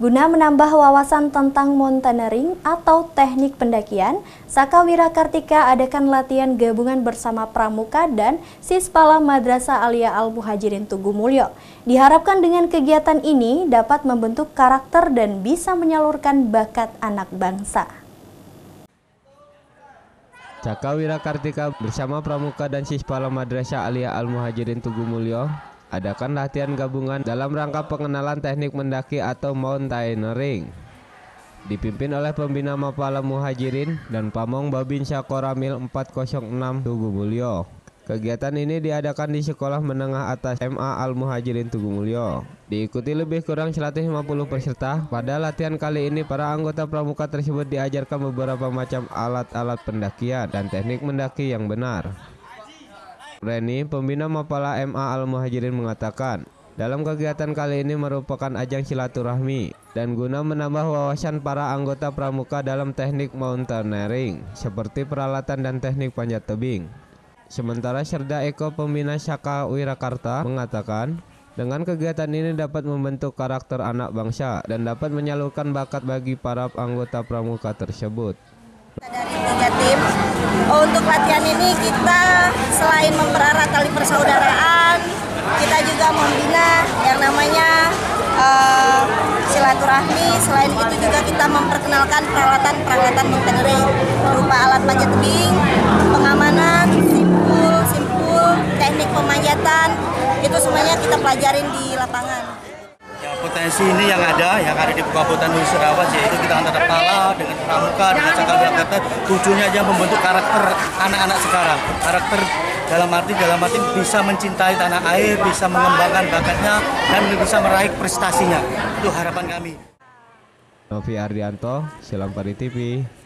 Guna menambah wawasan tentang mountaineering atau teknik pendakian, Saka Wira Kartika adakan latihan gabungan bersama Pramuka dan Sispala Madrasah Alia Al-Muhajirin Tugu Mulyo. Diharapkan dengan kegiatan ini dapat membentuk karakter dan bisa menyalurkan bakat anak bangsa. Saka Wira Kartika bersama Pramuka dan Sispala Madrasah Alia Al-Muhajirin Tugu Mulyo adakan latihan gabungan dalam rangka pengenalan teknik mendaki atau mountaineering. Dipimpin oleh pembina Mapala Muhajirin dan Pamong Babinsa Koramil 406 Tugu Mulyo. Kegiatan ini diadakan di Sekolah Menengah Atas MA Al-Muhajirin Tugu Mulyo. Diikuti lebih kurang 150 peserta. Pada latihan kali ini para anggota pramuka tersebut diajarkan beberapa macam alat-alat pendakian dan teknik mendaki yang benar. Reni, pembina Mapala MA Al-Muhajirin mengatakan, dalam kegiatan kali ini merupakan ajang silaturahmi dan guna menambah wawasan para anggota pramuka dalam teknik mountaineering seperti peralatan dan teknik panjat tebing. Sementara Serda Eko, pembina Saka Wira Karta, mengatakan, dengan kegiatan ini dapat membentuk karakter anak bangsa dan dapat menyalurkan bakat bagi para anggota pramuka tersebut. Dari 3 tim, untuk latihan ini kita selain mempererat tali persaudaraan, kita juga membina yang namanya silaturahmi. Selain itu juga kita memperkenalkan peralatan mountaineering berupa alat panjat tebing, pengamanan, simpul, teknik pemanjatan, itu semuanya kita pelajarin di lapangan. Ya, potensi ini yang ada di Kabupaten Nusa yaitu kita antara Pala dengan Pramuka dengan Saka Wira Karta, tujuannya aja membentuk karakter anak-anak sekarang. Karakter dalam arti bisa mencintai tanah air, bisa mengembangkan bakatnya dan bisa meraih prestasinya. Itu harapan kami. Novi Ardianto, Silampari TV.